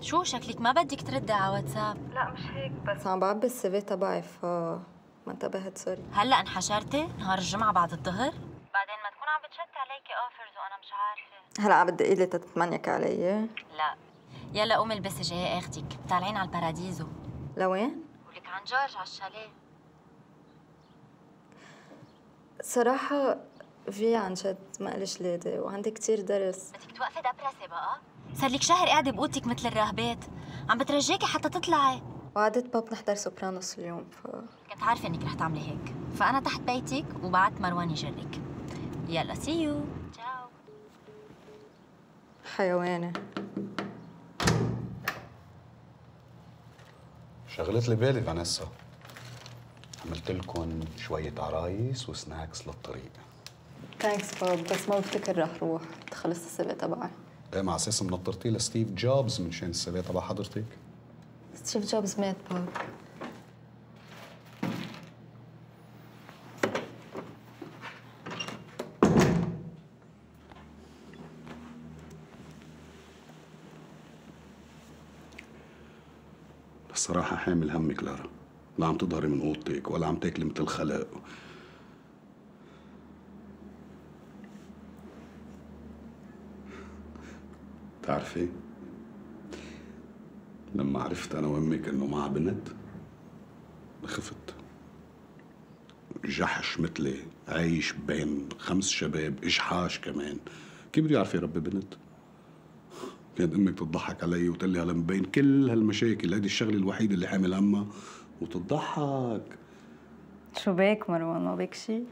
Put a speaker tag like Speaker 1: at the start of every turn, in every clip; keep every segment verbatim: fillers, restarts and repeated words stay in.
Speaker 1: شو شكلك ما بدك تردي على واتساب؟
Speaker 2: لا مش هيك، بس عم بعبي السي في تبعي ف ما انتبهت. سوري.
Speaker 1: هلا انحشرتي نهار الجمعة بعد الظهر؟ بعدين ما تكون عم بتشتي عليكي اوفرز وانا مش عارفة.
Speaker 2: هلا عم بتدقي لي تتمنيك علي؟
Speaker 1: لا يلا قومي البسي جاي اخدك، طالعين على الباراديزو.
Speaker 2: لوين؟
Speaker 1: ولك عن جورج على الشاليه.
Speaker 2: صراحة في عن جد ما إلي جلادة وعندي كتير درس.
Speaker 1: بدك توقفي دبرسة بقى؟ صار لك شهر قاعدة بأوضتك مثل الراهبات، عم بترجاكي حتى تطلعي.
Speaker 2: وعدت باب نحضر سوبرانوس اليوم ف
Speaker 1: كنت عارفة انك رح تعملي هيك، فأنا تحت بيتك وبعت مروان يجرك. يلا سي يو. تشاو.
Speaker 2: حيوانة.
Speaker 3: شغلت لي بالي فانيسا، عملت لكم شوية عرايس وسناكس للطريق.
Speaker 2: ثانكس باب، بس ما بفتكر رح روح، تخلص السي في تبعي.
Speaker 3: ايه مع اساس منطرتي لستيف جوبز من شان السي في تبع حضرتك؟
Speaker 2: ستيف جوبز مات باب.
Speaker 3: الصراحة حامل همك لارا، لا عم تظهري من اوضتك ولا عم تاكلي مثل الخلق. بتعرفي لما عرفت انا وامك انه معها بنت خفت. جحش مثلي عايش بين خمس شباب اجحاش كمان، كيف بده يعرف يربي بنت؟ كانت امك تضحك علي وتقول لي هلا مبين كل هالمشاكل، هيدي الشغله الوحيده اللي حامل همها وتضحك.
Speaker 2: شو بك مروان، ما بك شيء؟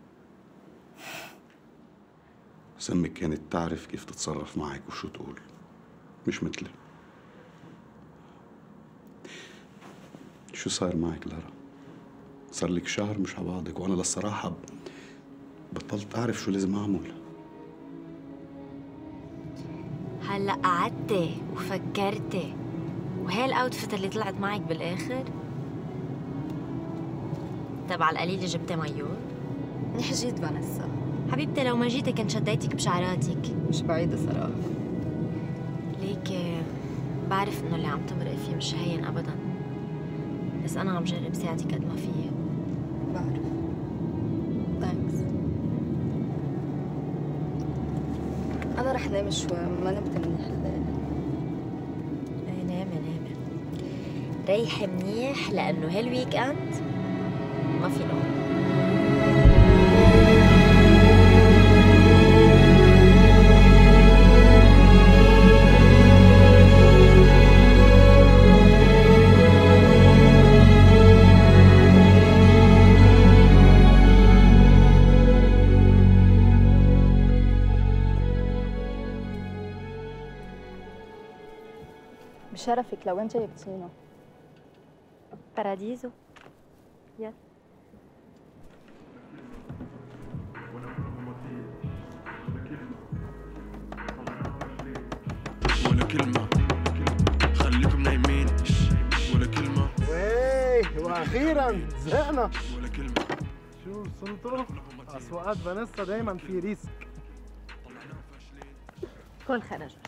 Speaker 3: بس امك كانت تعرف كيف تتصرف معك وشو تقول، مش مثلي. شو صار معك لارا؟ صار لك شهر مش على بعضك، وانا للصراحه بطلت اعرف شو لازم اعمل.
Speaker 1: هلا قعدتي وفكرتي وهي الاوتفيت اللي طلعت معك بالاخر تبع القليله جبتي مايور؟
Speaker 2: منيح جيت فانيسا.
Speaker 1: حبيبتي لو ما جيتي كنت شديتك بشعراتك.
Speaker 2: مش بعيدة صراحة.
Speaker 1: ليكي بعرف انه اللي عم تمرقي فيه مش هين ابدا، بس انا عم جرب ساعدك قد ما فيي.
Speaker 2: بعرف. ثانكس. أنا رح نام شوي، ما نمت منيح الليل.
Speaker 1: ايه نامي نامي، ريحي منيح لأنه هالويك أند ما في نوم.
Speaker 2: بشرفك، لوين جايبتينا؟
Speaker 1: باراديزو. يلا.
Speaker 4: ولا كلمة، خليكم نايمين ولا كلمة.
Speaker 5: ويه واخيرا زهقنا.
Speaker 4: ولا كلمة.
Speaker 5: شو وصلتوا؟ اسواقات فانيسا دايما في ريسك.
Speaker 1: كل خير جورج.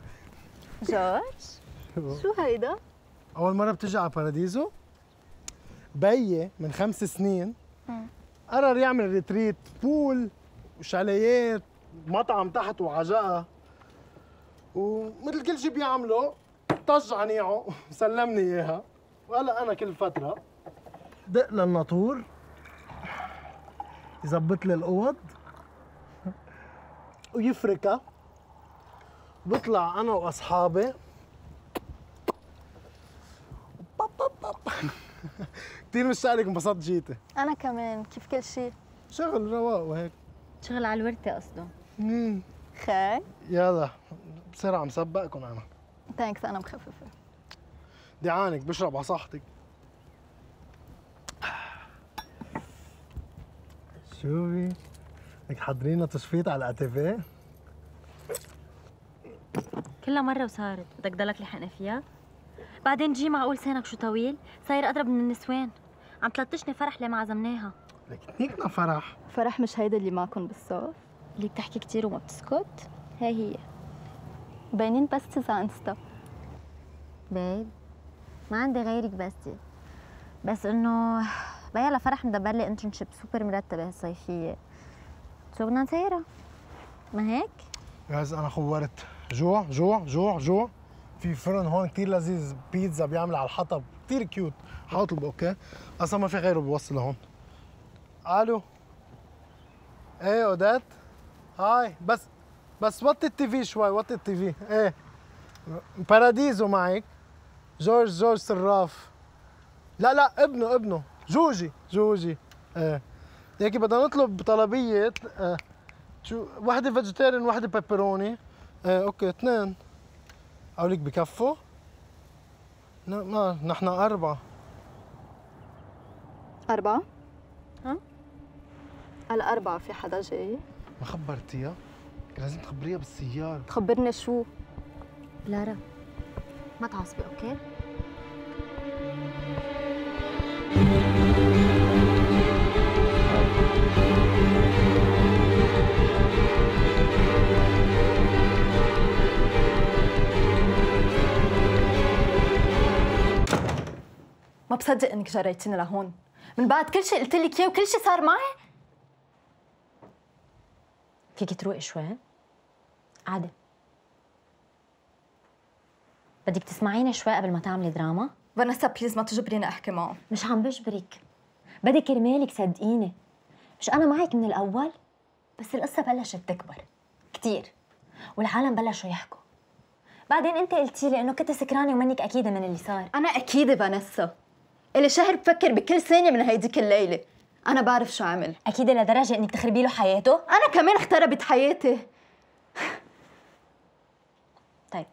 Speaker 2: جورج؟ شو هيدا؟
Speaker 5: أول مرة بتجي على باراديزو؟ بيي من خمس سنين قرر يعمل ريتريت، بول وشاليات، مطعم تحت وعجقة، ومثل كل شيء بيعمله طج عنيعه وسلمني إياها، وهلا أنا كل فترة دق للناطور يظبط لي الأوض ويفركها، بطلع أنا وأصحابي كثير مشتاق لك، انبسطت جيتي.
Speaker 2: أنا كمان، كيف كل شيء؟
Speaker 5: شغل رواق وهيك.
Speaker 1: شغل على الورثة قصده.
Speaker 5: امم
Speaker 2: خي؟
Speaker 5: يلا بسرعة مسبقكم أنا.
Speaker 2: ثانكس، أنا مخففة.
Speaker 5: دعانك بشرب على صحتك. شوفي لك حضرينا تشفيط على الاتيفيه.
Speaker 1: كلها مرة وصارت، بدك ضلك لحقنا فيها؟ بعدين جي معقول لسانك شو طويل؟ صاير أضرب من النسوان، عم تلطشني فرح اللي ما عزمناها.
Speaker 5: لك نيكنا فرح.
Speaker 2: فرح مش هيدا اللي معكم بالصوف؟
Speaker 1: اللي بتحكي كتير وما بتسكت؟ هاي هي.
Speaker 2: باينين بس على انستا.
Speaker 1: بيب ما عندي غيرك بس بس انه بيا لفرح مدبر لي انترنشيب سوبر مرتبه هالصيفيه، شو بدنا نسيرها؟ ما هيك؟
Speaker 5: جايز انا خورت. جوع جوع جوع جوع. في فرن هون كثير لذيذ، بيتزا بيعمل على الحطب كثير كيوت، حاطلبه اوكي؟ اصلا ما في غيره بيوصل لهون. الو ايه اودات؟ هاي بس بس وطي التي في شوي، وطي التي في. ايه باراديزو معك؟ جورج جورج صراف. لا لا ابنه ابنه جوجي جوجي. ايه هيك بدنا نطلب طلبيه. اه شو وحده فيجيتيريان وحده بيبروني. ايه اوكي اثنين. اقول لك بكفوا؟ لا ما نحن اربعه.
Speaker 2: أربعة؟ ها؟ الأربعة في حدا جاي؟
Speaker 5: ما خبرتيها؟ لازم تخبريها بالسيارة.
Speaker 2: تخبرني شو؟
Speaker 1: لارا ما تعصبي اوكي؟
Speaker 2: ما بصدق انك جريتيني لهون من بعد كل شيء قلت لك اياه وكل شيء صار معي.
Speaker 1: فيكي تروقي شوي؟ عادي. بدك تسمعيني شوي قبل ما تعملي دراما؟
Speaker 2: فانيسا بليز ما تجبريني احكي معه.
Speaker 1: مش عم بجبرك، بدي كرمالك صدقيني. مش أنا معك من الأول؟ بس القصة بلشت تكبر كتير والعالم بلشوا يحكوا. بعدين أنت قلتي لي إنه كنت سكرانة ومنك أكيدة من اللي صار.
Speaker 2: أنا أكيدة فانيسا، إلي شهر بفكر بكل ثانية من هيديك الليلة. أنا بعرف شو عمل.
Speaker 1: أكيدة لدرجة إنك تخربي له حياته؟
Speaker 2: أنا كمان اختربت حياتي.
Speaker 1: طيب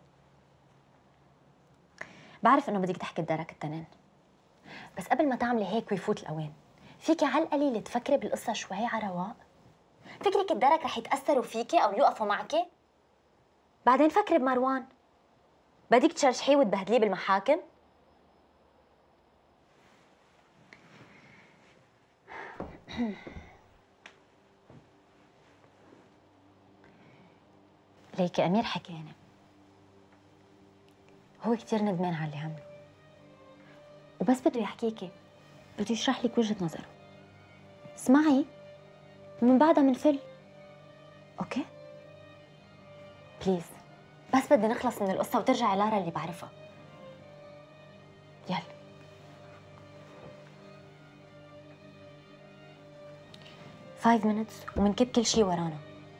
Speaker 1: بعرف إنه بدك تحكي بدارك التنين، بس قبل ما تعملي هيك ويفوت الأوان فيكي على القليل تفكري بالقصة شوي على رواق. فكرك الدرك رح يتأثروا فيكي أو يوقفوا معكي؟ بعدين فكري بمروان، بدك تشرشحيه وتبهدليه بالمحاكم؟ ليكي أمير حكينا هو كتير ندمان على اللي عمله، وبس بده يحكيكي بده يشرح لك وجهة نظره. اسمعي ومن بعدها منفل، اوكي؟ بليز بس بدي نخلص من القصة وترجعي لارا اللي بعرفها. يلا فايف مينتس ومنكب كل شي ورانا.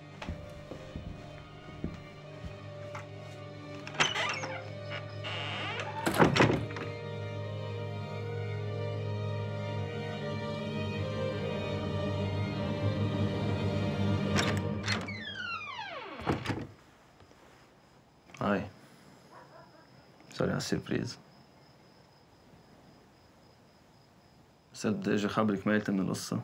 Speaker 4: هاي سوري على السربريز، بس بدي اجي اخبرك ميتة من القصة.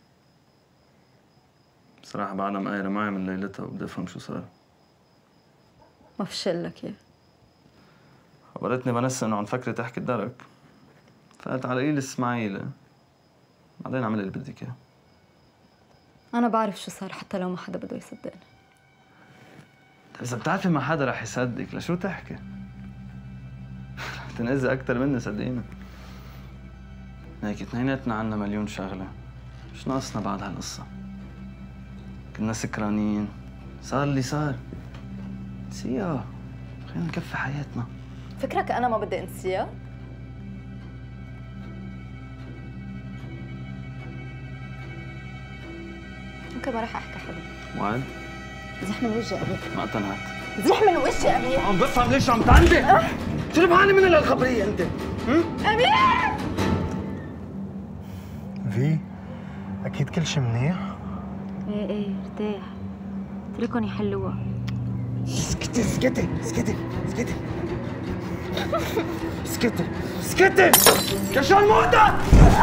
Speaker 4: بصراحة بعدها مقايرة معي من ليلتها وبدي افهم شو صار.
Speaker 2: ما فشلك يا
Speaker 4: خبرتني فانيسا انه عم تفكري تحكي الدرك، فقلت على قليل اسمعي لي بعدين اعملي اللي بدك اياه.
Speaker 2: أنا بعرف شو صار حتى لو ما حدا بده يصدقني.
Speaker 4: إذا بتعرفي ما حدا رح يصدق لشو تحكي؟ تنقذي أكثر مني صدقيني. هيك اثنيناتنا عنا مليون شغلة، مش ناقصنا بعد هالقصة. كنا سكرانين، صار اللي صار. نسيها، خلينا نكفي حياتنا.
Speaker 2: فكرك أنا ما بدي أنسيها؟ ممكن ما رح أحكي حدا.
Speaker 4: وعد؟
Speaker 2: زح من وجهي أبي.
Speaker 4: ما اقتنعت.
Speaker 2: زح من وجهي أبي.
Speaker 4: عم بفهم ليش عم تعندي؟ شو اللي بعاني منها للخبرية أنت؟
Speaker 2: أمير!
Speaker 5: في اكيد كل شيء منيح.
Speaker 1: ايه ايه ارتاح، اتركهم يحلوها.
Speaker 4: اسكتي اسكتي اسكتي اسكتي اسكتي اسكتي كشان موتة!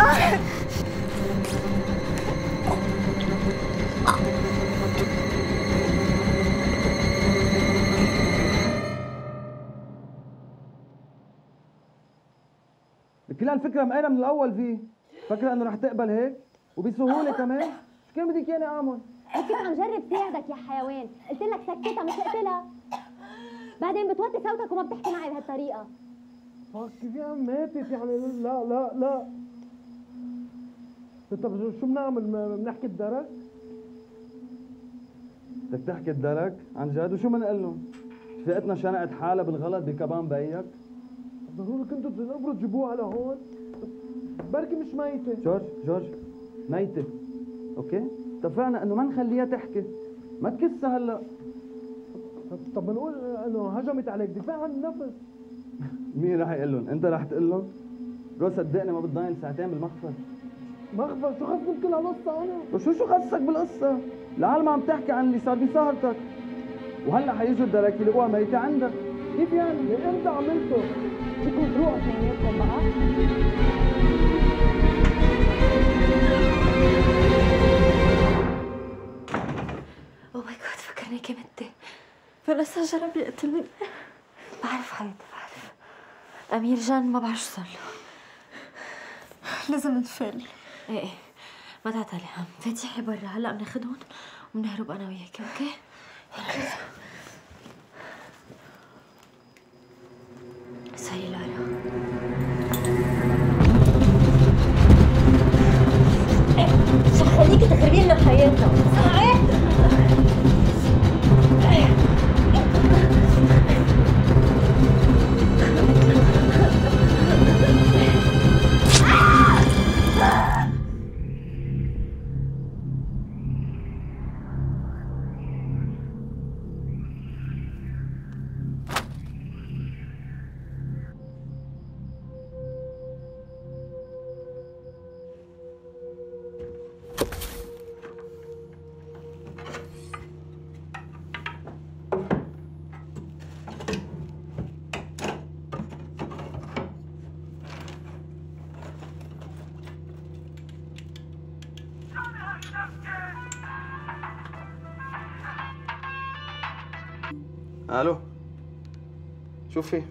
Speaker 6: كل هالفكرة مقايلة من الأول فيه، فكرة إنه رح تقبل هيك وبسهولة كمان؟ شو كان بدك إياني أعمل؟
Speaker 7: كنت عم جرب ساعدك يا حيوان، قلت لك سكتها مش اقتلها. بعدين بتوطي صوتك وما بتحكي معي بهالطريقة.
Speaker 5: فك كيف يا عم ماتت يعني؟ لا لا لا. طب شو بنعمل؟ بنحكي الدرك؟
Speaker 6: بدك تحكي الدرك؟ عن جد؟ وشو بنقول لهم؟ رفيقتنا شنقت حالها بالغلط بكبان بيك؟
Speaker 5: ضروري كنتوا تقبروا تجيبوها على هون؟ بركي مش ميتة.
Speaker 6: جورج جورج ميتة، اوكي؟ اتفقنا انه ما نخليها تحكي، ما تكسها هلا.
Speaker 5: طب بنقول انه هجمت عليك، دفاع عن النفس.
Speaker 6: مين رح يقول لهم؟ انت رح تقول لهم؟ برو صدقني ما بتضاين ساعتين بالمخفر.
Speaker 5: مخفر؟ شو خصني بكل هالقصة انا؟
Speaker 6: وشو شو خصك بالقصة؟ العالم عم تحكي عن اللي صار بسهرتك، وهلا حيجوا الدرك يلاقوها ميتة عندك. كيف يعني؟
Speaker 5: من امتى عملته؟
Speaker 7: بدكم تروحوا اثنيناتكم بقى؟
Speaker 1: اوه ماي جاد فكرني كمتي. فلسه جرب يقتلني. بعرف حبيبتي بعرف. امير جان ما بعرف شو صار له. لازم نتفل. ايه ايه ما تعتلي هم. فاتحي برا هلا بناخذهم وبنهرب انا وياكي اوكي؟ سوري لارا. شو خليكي تخربي لنا حياتنا؟ صحيح؟
Speaker 4: الو شو في؟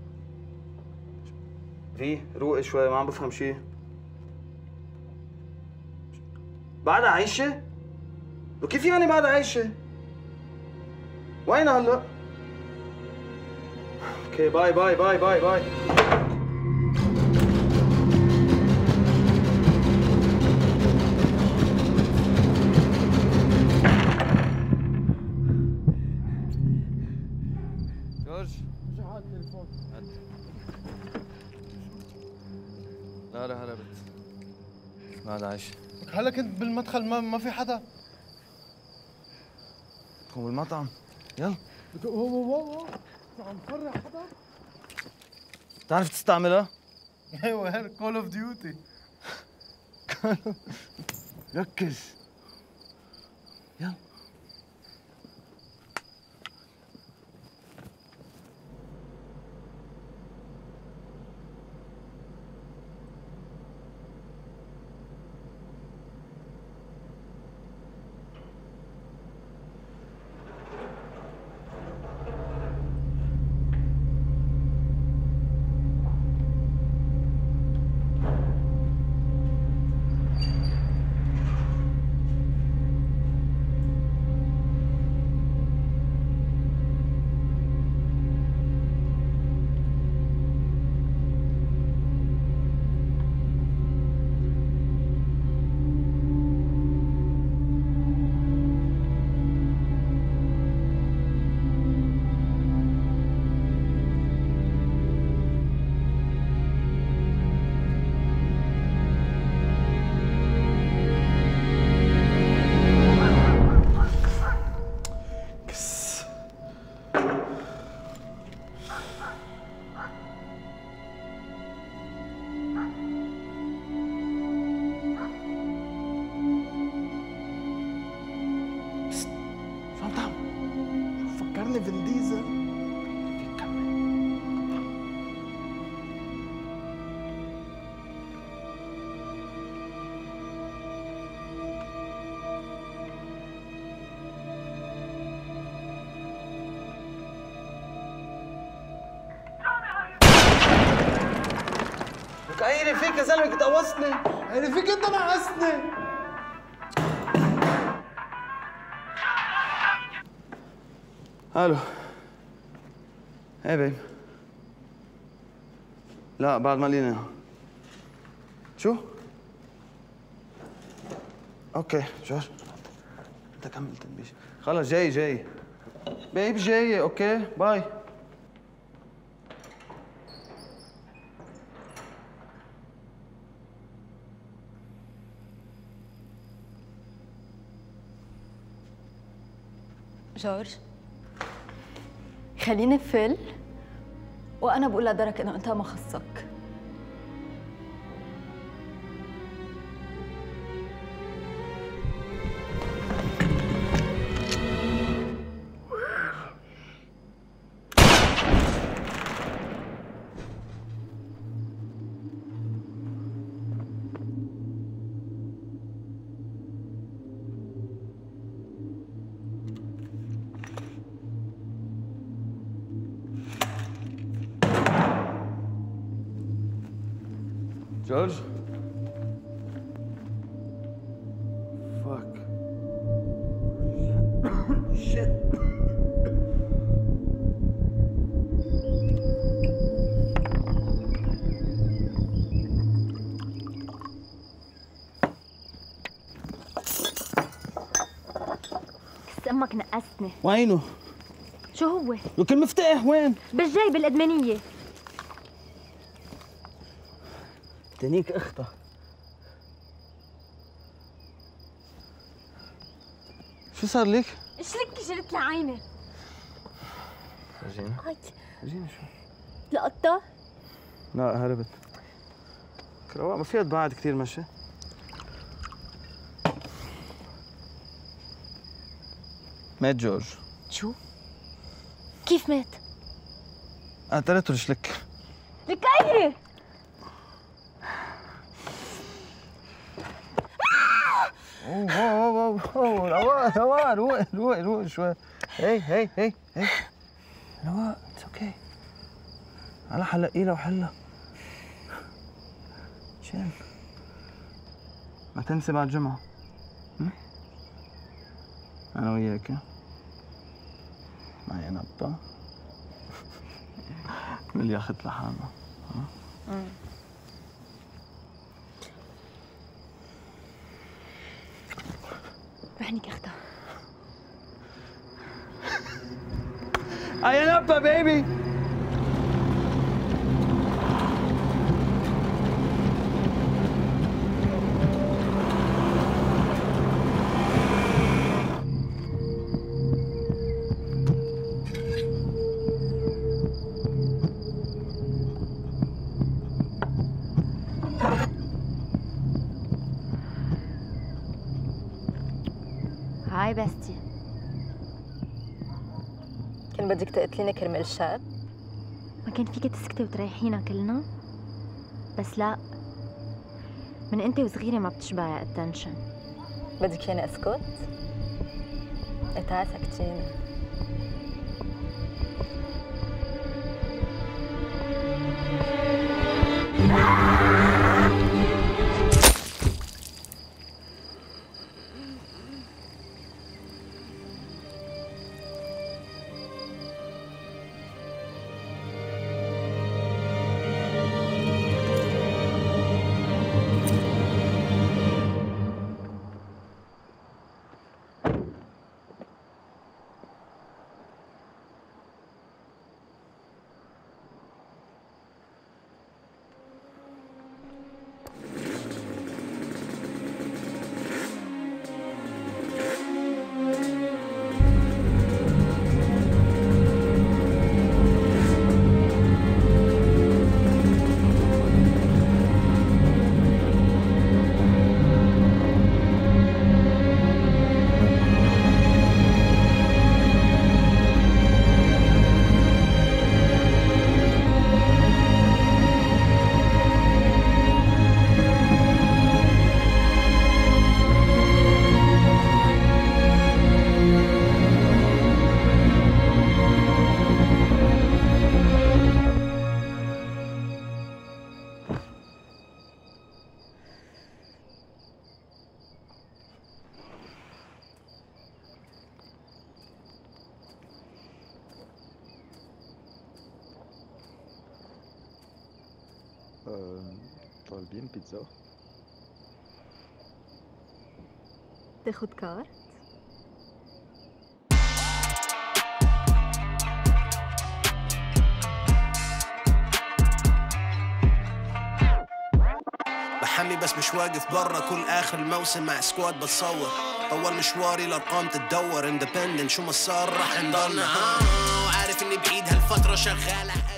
Speaker 4: في روقي شوي ما عم بفهم شيء. بعدها عايشة؟ وكيف يعني بعدها عايشة؟ وين هلا؟ اوكي باي باي باي باي باي. لا لا هربت. بعد عايشة.
Speaker 5: هلا كنت بالمدخل ما ما في حدا.
Speaker 4: هو بالمطعم. يلا.
Speaker 5: هو هو هو عم تفرح حدا؟
Speaker 4: بتعرف تستعملها؟
Speaker 5: ايوه هيك كول اوف ديوتي.
Speaker 4: ركز. يلا.
Speaker 5: فين ديزل.
Speaker 4: لك عيري فيك يا زلمه كنت قوصتني.
Speaker 5: عيري فيك انت نقصتني.
Speaker 4: الو. ايه بيب. لا بعد ما لينا. شو؟ اوكي جورج انت كمل تنبيش. خلص جاي جاي بيب جاي. اوكي باي.
Speaker 2: جورج خليني فل وانا بقول لدرك انه انت ما خصك.
Speaker 4: جورج فاك شيت.
Speaker 1: امك نقصتني.
Speaker 4: وينه؟
Speaker 1: شو هو؟
Speaker 4: لك المفتاح وين؟
Speaker 1: بالجيب الادمانيه.
Speaker 4: تنيك اختها. شو صار لك؟
Speaker 1: ايش لك جلت لعيني؟
Speaker 4: فرجينا
Speaker 1: هاي
Speaker 4: فرجينا شو؟
Speaker 1: القطة؟
Speaker 4: لا هربت. رواق ما فيها تبعد كثير مشي. مات جورج.
Speaker 1: شو؟ كيف مات؟
Speaker 4: قتلته رجلك.
Speaker 1: لك ايه؟
Speaker 4: اوه اوه اوه اوه رواق رواق روق روق روق شوي. هي هي هي هي رواق اتس اوكي. على حلقيلها وحلها. شيل. ما تنسي بعد الجمعة. أنا وياك معي نبضة من اللي ياخذ لحالها.
Speaker 1: رحنيك اختها.
Speaker 4: I am up, baby.
Speaker 1: هاي بستي.
Speaker 2: كان بدك تقتليني كرمال الشاب؟
Speaker 1: ما كان فيك تسكتي وتريحينا كلنا؟ بس لا، من انت وصغيرة ما بتشبعي اتنشن.
Speaker 2: بدك ياني اسكت؟ تعال سكتيني.
Speaker 8: طالبين بيتزا؟
Speaker 2: تاخد كارت؟
Speaker 9: بحمي بس مش واقف برا، كل اخر الموسم مع سكواد بتصور. طول مشواري الارقام تتدور، اندبندنت شو ما صار رح نضلنا. ها وعارف اني بعيد هالفترة شغالة.